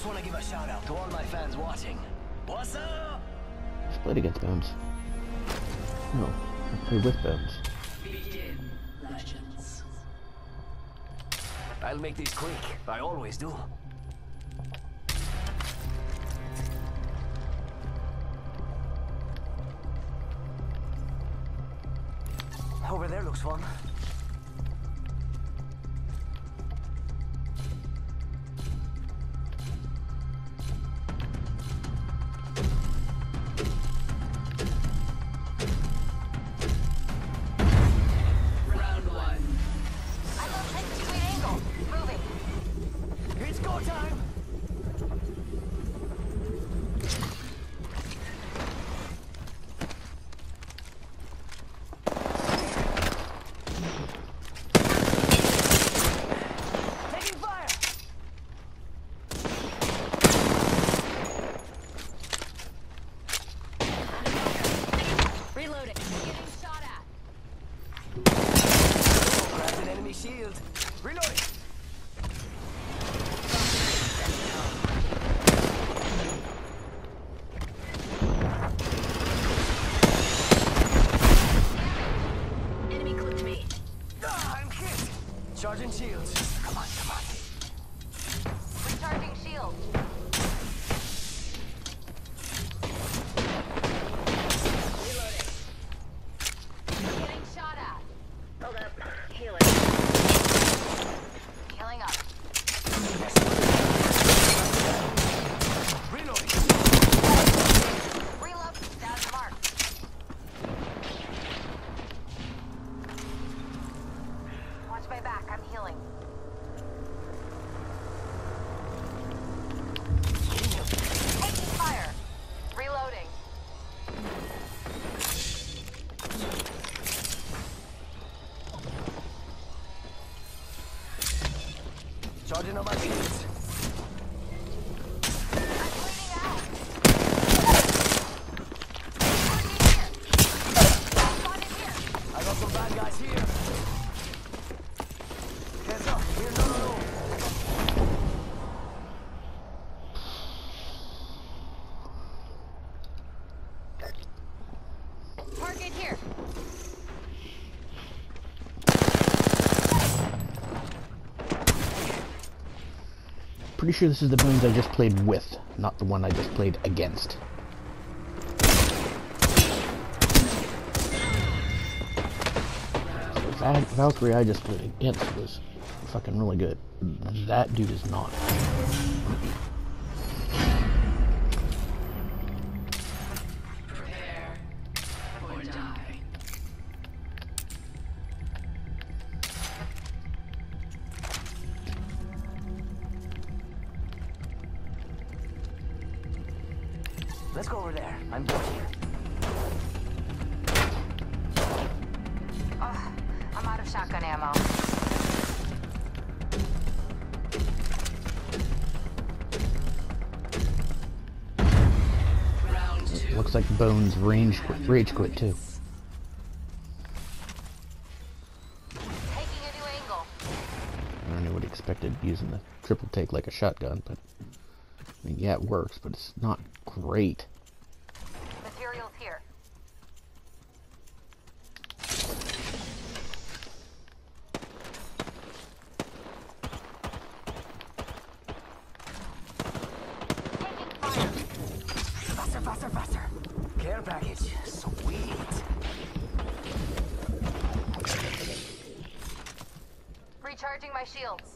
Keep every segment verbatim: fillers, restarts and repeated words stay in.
want to give a shout out to all my fans watching. What's up? I've played against Bones. No, I played with Bones. Begin, legends. I'll make these quick. I always do. Over there looks fun. Shield. Reloading. Enemy clipped me. Ah, I'm hit. Charging shields. Come on, come on. Recharging shield. Reloading. Getting shot at. Hold up. Healing. Healing up. Reloading. Reload. Down the mark. Watch my back. I'm healing. Taking fire. Reloading. Charging on my shields. I'm bleeding out. Spotted here. I got some bad guys here. Heads up. We're not alone. Target here. Pretty sure this is the Bones I just played with, not the one I just played against. So that Valkyrie I just played against was fucking really good. That dude is not. Prepare or die. Let's go over there. I'm bored here. Oh, I'm out of shotgun ammo. Round two. Looks like Bones range quit, rage quit too. Taking a new angle. I don't know what he expected using the triple take like a shotgun, but I mean, yeah, it works, but it's not great. Materials here. Taking fire. Faster, faster, faster. Care package. Sweet. Recharging my shields.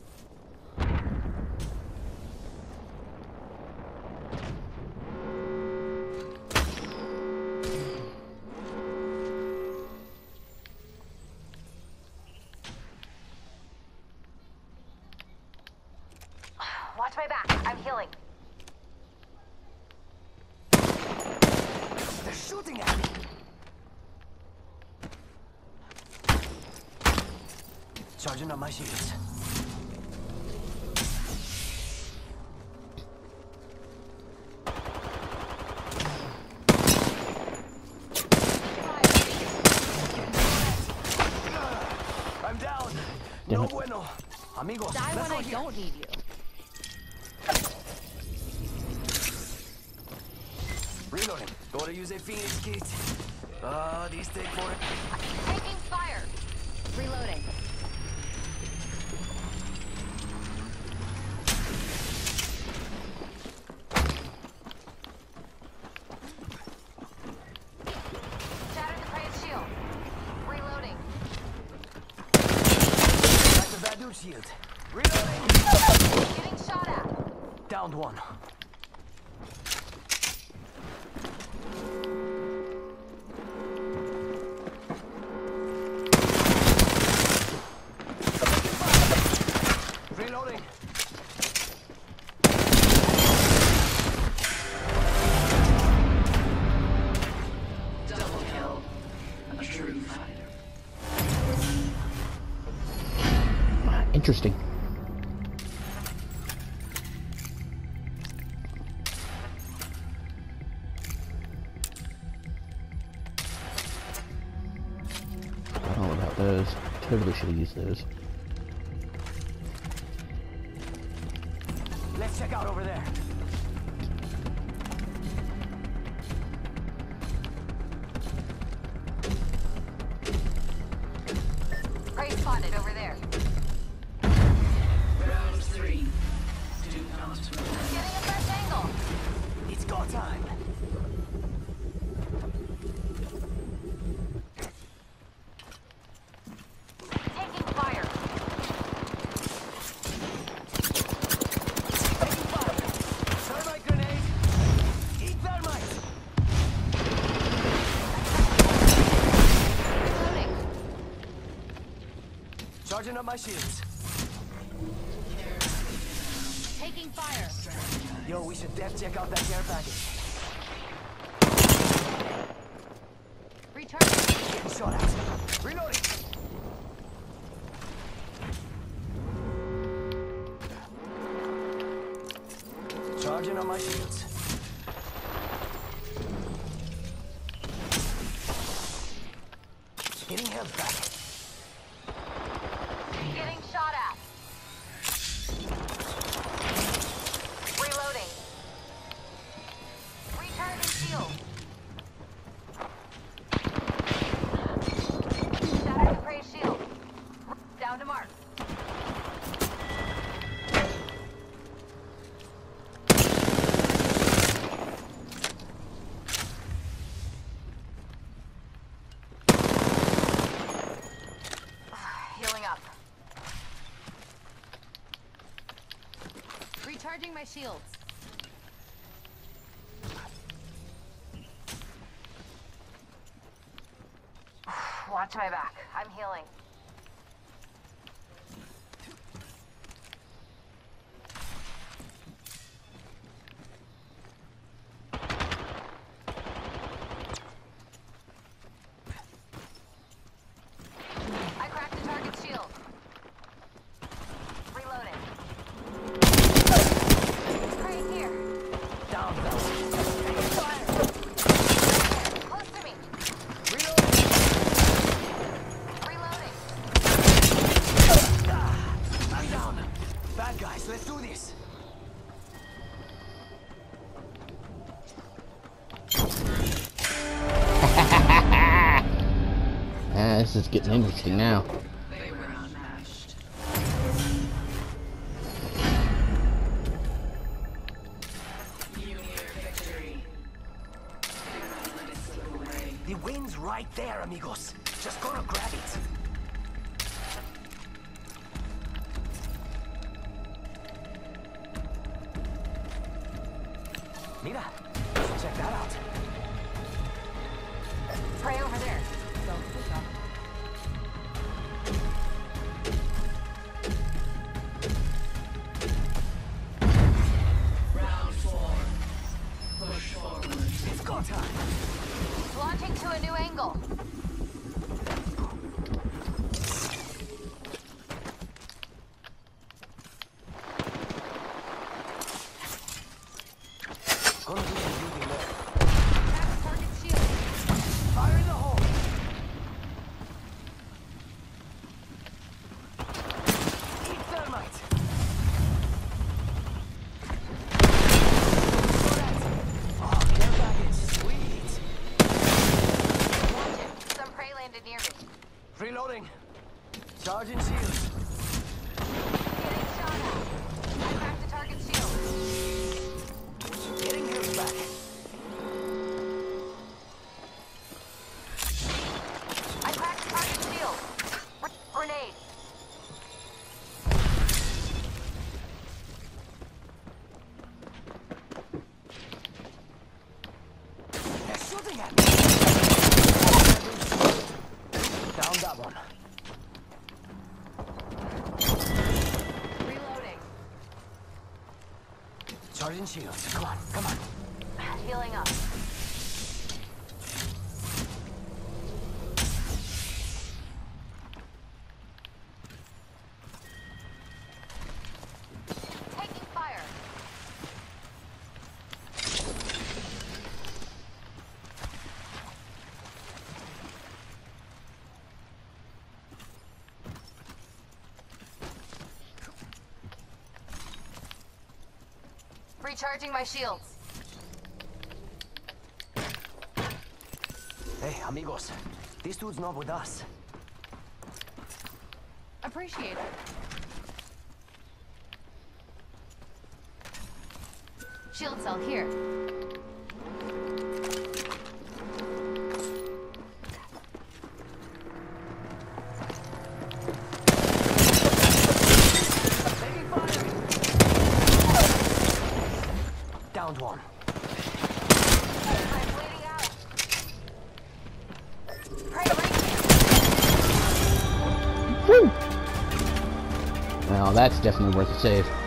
Watch my back. I'm healing. They're shooting at me. Charging on my shields. I'm down. Damn No it. bueno. Amigos, Die let's when go I here. don't need you. Reloading. Gotta use a Phoenix kit. Ah, uh, these take for it. Taking fire. Reloading. Shattered the prey's shield. Reloading. Back to that dude's shield. Reloading. Getting shot at. Downed one. Reloading. Double kill. A true fighter. Ah, interesting. I don't know about those. Totally should have used those. Let's check out over there. Prey spotted over there. Round three. Do not move. Getting a fresh angle. It's go time. Taking fire. Taking fire. Thermite grenade. Eat thermite. Reloading. Charging up my shields. Taking fire. Yo, we should def check out that care package. Returning. Getting shot at. Reloading. Charging on my shields. Getting health back. Getting shot at. Reloading. Recharging shield. Shattered the prey's shield. Down to mark. Healing up. Recharging my shields. Watch my back. I'm healing. I cracked the target shield. Reloading. Right here. Down, fella. Taking fire. Close to me. Reloading. Reloading. Ah, I'm down. Bad guys, let's do this. Ah, this is getting interesting now. They were unmatched. You near victory. Do not let it slip away. The win's right there, amigos. Just gonna grab it. Mira, check that out. Prey over there. Don't push up. Round four. Push forward. It's go time. Launching to a new angle. Gonna do some digging there. Charging shields. Getting shot at. I cracked the target shield. Getting healed back. I cracked the target shield. Grenade. They're shooting at me. Down that one. Reloading. Charging shields. Come on, come on. Healing up. Taking fire. Recharging my shields. Hey, amigos. This dude's not with us. Appreciate it. Shield cell here. Taking fire. Downed one. I'm bleeding out. Prey right here. Woo! Well, that's definitely worth a save.